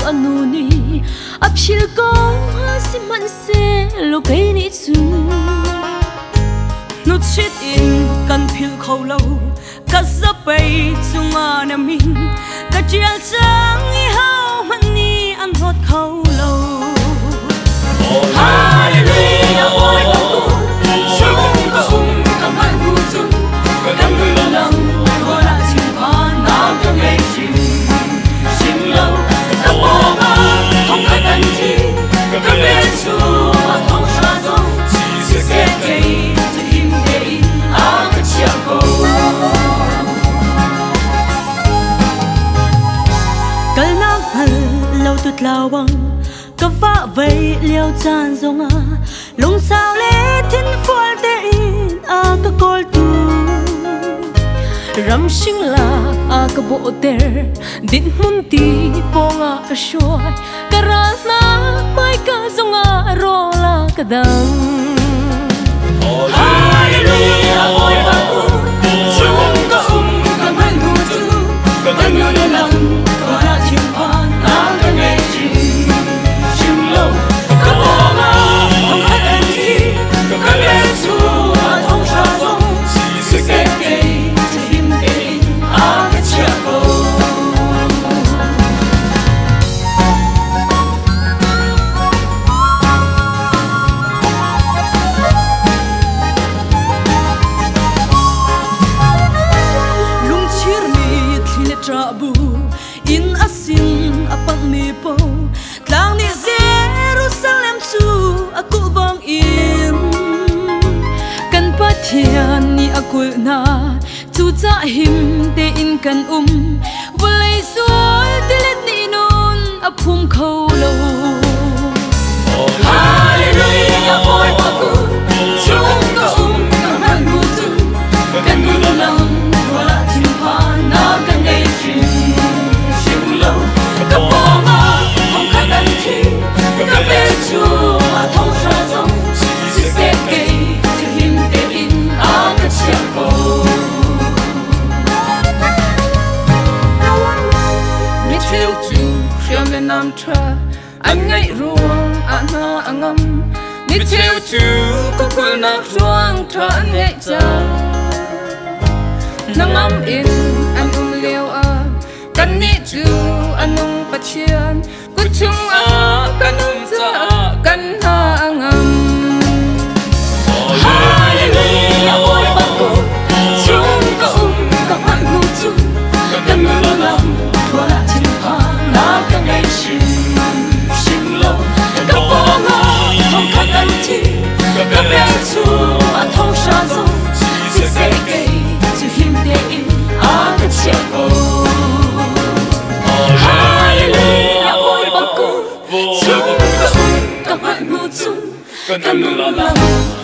anuni apshil ko si man se lo kai ni chu nut shit in kan phil khâu lâu ka zapai chunga na min ka chial chang I hau man ni an hot khâu lâu hallelujah oi chung ka ka man hu chu ka dam lu lang ko la chim pa na ka ngai chim sim lâu ka po ma không ai kan chi ka be chu thong sha zo si se ke to him de a ka chia ko kal na hal lâu tut lawang ka va vei liao chan zonga lung sao le thin fual te in a ka kol tu ram sing la a ka bo ter din mun ti ponga ka shoy karal na mai ka zonga ro la ka dang hallelujah oi ba ku chung ka ka man hu tu ka dan yo le lang ko na chim pa na ka ngai chim chim lo ka po ma không ai kan chi ka be chu a thong sha zo si se ke to him de a ka chia ko trabu in asin apang mi po tlang ni Jerusalem chu aku bang in kan pathian ni akul na chu cha him te in kan volai sual dilet ni nun aphum kho lo hallelujah oi aku chung ka ka man hu tu kan nu lang wala chim pa na kan ngai chim lo ka po ma không ai kan chi ka be chu a thong sha zo si se ke to him te in a ka chia ko mi cheu chu khiam le nam tra an ngai ruang ana angam mi cheu chu ko kul na ruang tra ngai cha namam in an leo a kan ni chu anung pathian ku chung a kanum cha kan ha angam hallelujah oi ba ko chung ka man hu chu kan nu lam ko la chim pa na ka ngai chim lo ka po ma không ai kan chi ka be chu a thong sha zo si se ke to him de in a ka chia ko hallelujah oi ba ko chung ka man hu chu kan nu lam